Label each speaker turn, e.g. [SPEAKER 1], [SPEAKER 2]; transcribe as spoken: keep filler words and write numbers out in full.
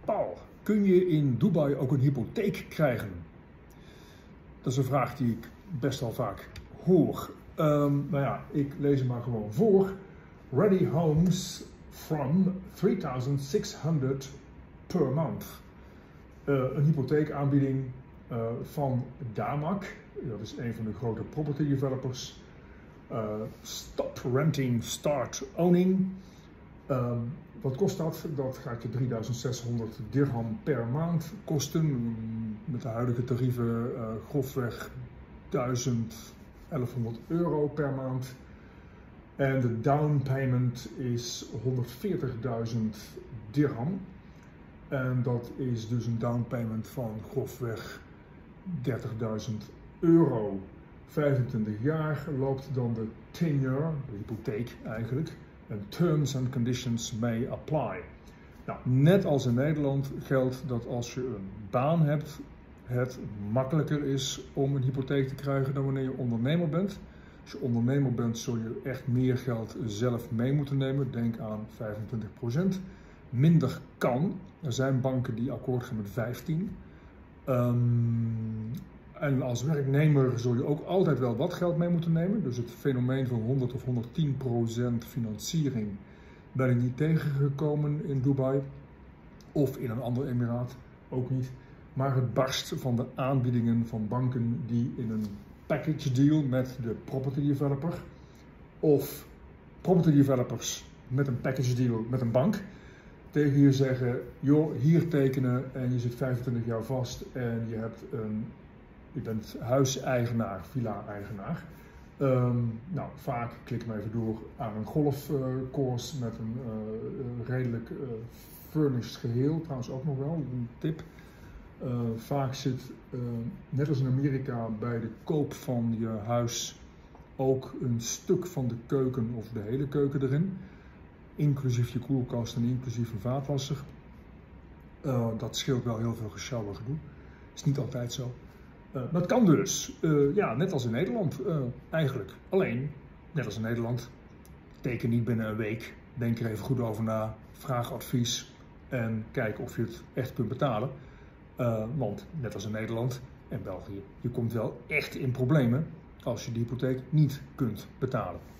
[SPEAKER 1] Paul, kun je in Dubai ook een hypotheek krijgen? Dat is een vraag die ik best wel vaak hoor. Um, nou ja, ik lees hem maar gewoon voor. Ready homes from three thousand six hundred per month. Uh, een hypotheekaanbieding uh, van Damac. Dat is een van de grote property developers. Uh, stop renting, start owning. Um, wat kost dat? Dat gaat je drieduizend zeshonderd dirham per maand kosten. Met de huidige tarieven uh, grofweg duizend, elfhonderd euro per maand. En de down payment is honderdveertigduizend dirham. En dat is dus een down payment van grofweg dertigduizend euro. vijfentwintig jaar loopt dan de tenure, de hypotheek eigenlijk. En terms and conditions may apply. Nou, net als in Nederland geldt dat als je een baan hebt, het makkelijker is om een hypotheek te krijgen dan wanneer je ondernemer bent. Als je ondernemer bent, zul je echt meer geld zelf mee moeten nemen. Denk aan vijfentwintig procent. Minder kan. Er zijn banken die akkoord gaan met vijftien. Um, en als werknemer zul je ook altijd wel wat geld mee moeten nemen. Dus het fenomeen van honderd of honderdtien procent financiering ben ik niet tegengekomen in Dubai. Of in een ander emiraat, ook niet. Maar het barst van de aanbiedingen van banken die in een package deal met de property developer. Of property developers met een package deal met een bank. Tegen je zeggen, joh, hier tekenen en je zit vijfentwintig jaar vast en je, hebt een, je bent huiseigenaar, villa-eigenaar. Um, nou, vaak klik ik me even door aan een golfcourse uh, met een uh, redelijk uh, furnished geheel, trouwens ook nog wel, een tip. Uh, vaak zit, uh, net als in Amerika, bij de koop van je huis ook een stuk van de keuken of de hele keuken erin. Inclusief je koelkast en inclusief een vaatwasser. Uh, dat scheelt wel heel veel gesjouwer gedoe. Is niet altijd zo. Uh, dat kan dus. Uh, ja, net als in Nederland uh, eigenlijk. Alleen, net als in Nederland, teken niet binnen een week. Denk er even goed over na. Vraag advies. En kijk of je het echt kunt betalen. Uh, want net als in Nederland en België, je komt wel echt in problemen als je de hypotheek niet kunt betalen.